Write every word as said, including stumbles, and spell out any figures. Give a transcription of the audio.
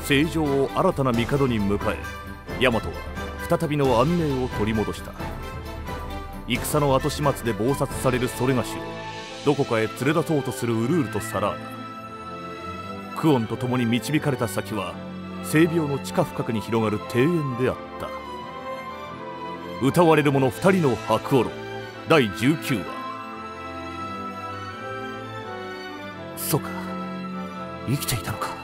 正常を新たな帝に迎え、大和は再びの安寧を取り戻した。戦の後始末で謀殺されるそれがしをどこかへ連れ出そうとするウルールとサラーナ。クオンと共に導かれた先は聖廟の地下深くに広がる庭園であった。歌われる者二人の白狼だいじゅうきゅうわ。そうか、生きていたのか。